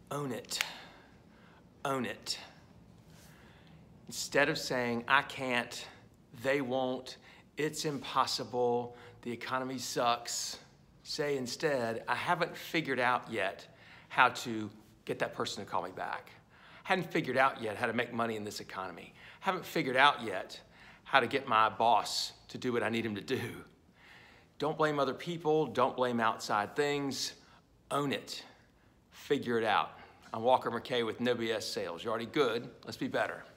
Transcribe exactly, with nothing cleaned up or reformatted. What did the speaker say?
Own it. Own it. Instead of saying, I can't, they won't, it's impossible, the economy sucks, say instead, I haven't figured out yet how to get that person to call me back. Hadn't figured out yet how to make money in this economy. Haven't figured out yet how to get my boss to do what I need him to do. Don't blame other people, don't blame outside things, own it, figure it out. I'm Walker McKay with No B S Sales. You're already good, let's be better.